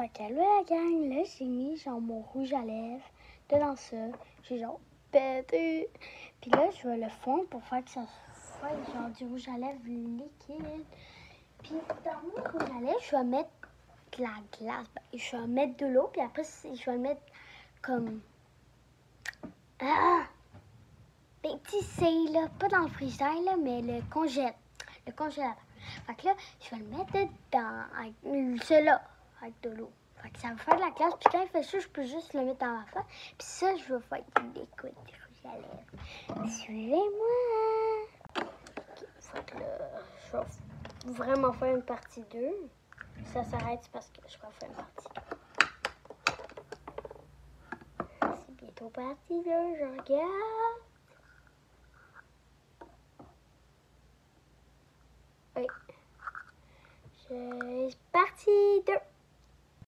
Fait que là, la gang, là, j'ai mis genre mon rouge à lèvres dedans ça. J'ai genre pété. Puis là, je vais le fondre pour faire que ça soit genre du rouge à lèvres liquide. Puis dans mon rouge à lèvres, je vais mettre de la glace. Je vais mettre de l'eau, puis après, je vais le mettre comme... Ah! Des petits cils, là. Pas dans le frigidaire, là, mais le congélateur. Fait que là, je vais le mettre dedans, avec cela, avec de l'eau. Fait que ça va faire de la glace, puis quand il fait chaud, je peux juste le mettre dans ma face. Puis ça, je vais faire du liquide rouge à lèvres. Suivez-moi! Okay, fait que là, je vais vraiment faire une partie 2. Ça s'arrête parce que je vais faire une partie 2. C'est bientôt parti 2, je regarde. Oui. C'est parti 2.